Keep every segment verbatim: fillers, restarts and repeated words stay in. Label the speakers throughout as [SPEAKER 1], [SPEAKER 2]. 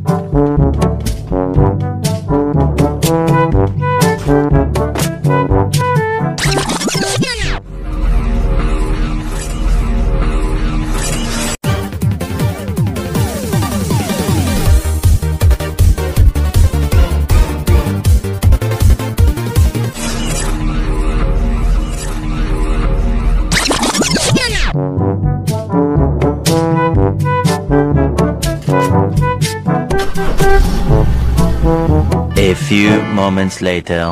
[SPEAKER 1] A few moments later.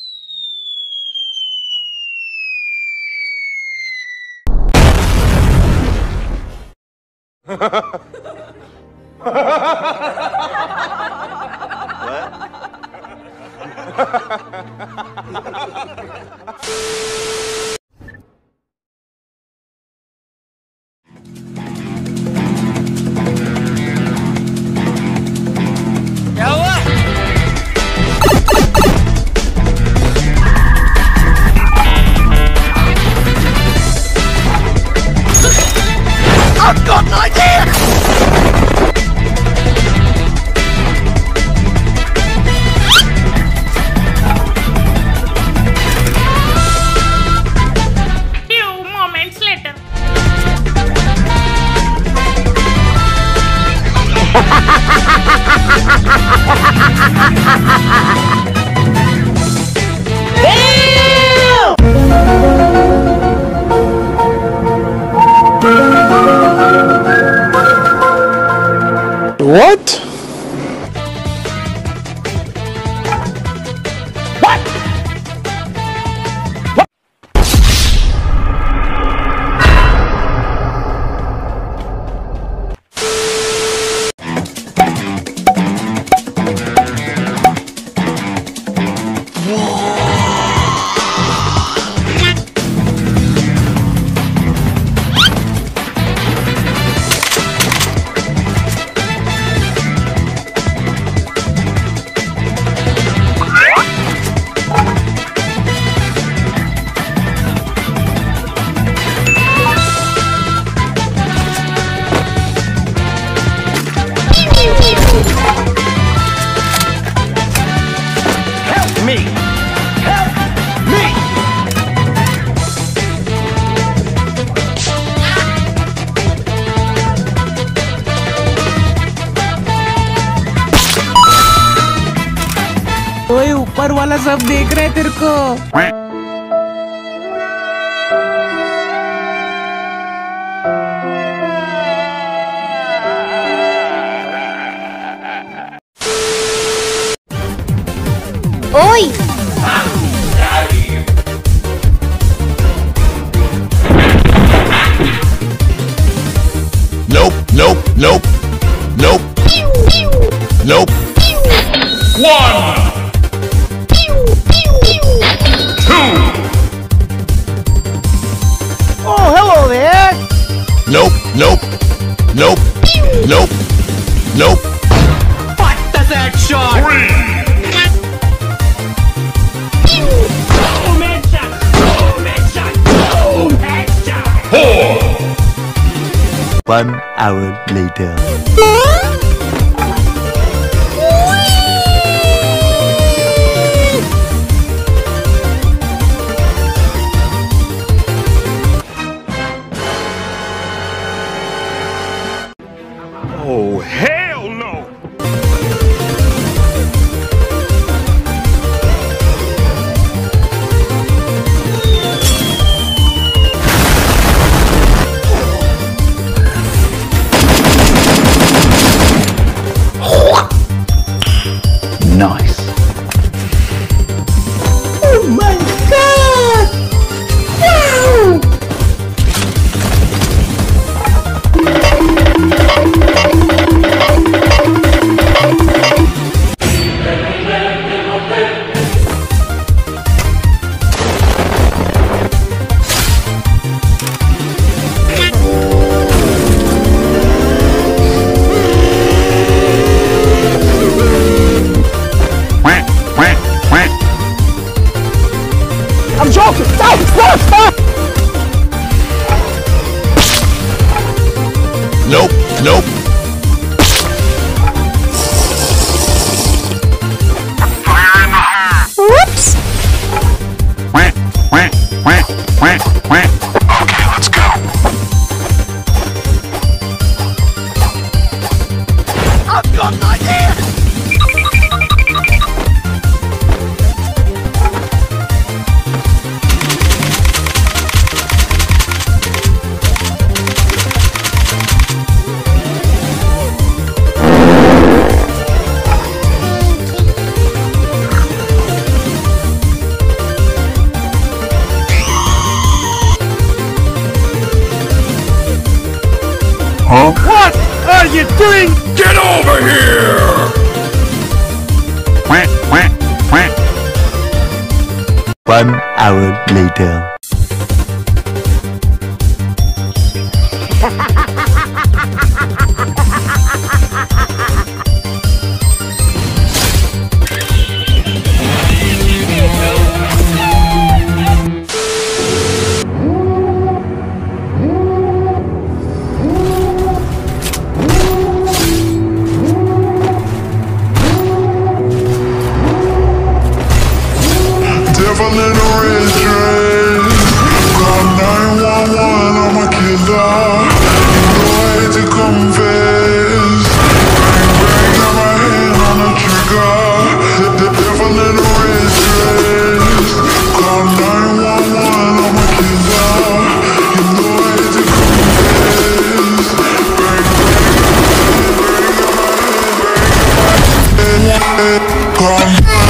[SPEAKER 2] I've got an idea!
[SPEAKER 3] Few moments later.
[SPEAKER 4] What? What? What?
[SPEAKER 2] Help me! Help me!
[SPEAKER 5] ओए ऊपर वाला सब देख रहे हैं तेरे को।
[SPEAKER 6] ओए
[SPEAKER 4] Nope, nope, nope, nope, nope.
[SPEAKER 2] One! Two!
[SPEAKER 5] Oh, hello there.
[SPEAKER 4] Nope, nope, nope, nope, nope.
[SPEAKER 2] What does that shot? Three! Boom headshot! Boom headshot! Boom headshot! Four!
[SPEAKER 1] One hour later.
[SPEAKER 2] Oh, hell no!
[SPEAKER 4] I've got an idea!
[SPEAKER 2] Huh? What are you doing?
[SPEAKER 4] Get over here!
[SPEAKER 2] Quack, quack, quack.
[SPEAKER 1] One hour later.
[SPEAKER 7] Devil in a red dress. Call nine one one, I'm a killer. You know I hate to confess. Bang bang, got my hand on the trigger. The, the devil in a red dress. Call nine one one, I'm a killer. You know I hate to confess. Bang bang, got my hand, bang, got my hand. Call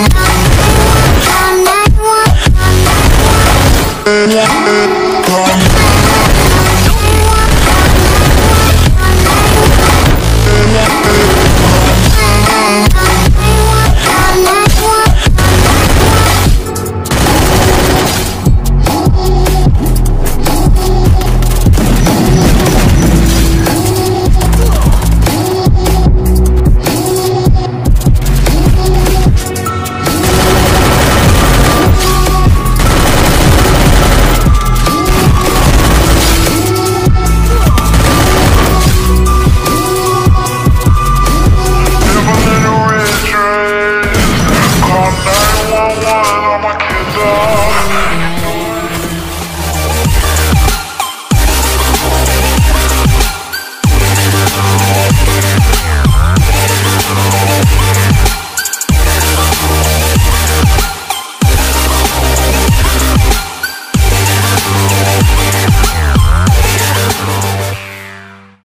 [SPEAKER 7] Come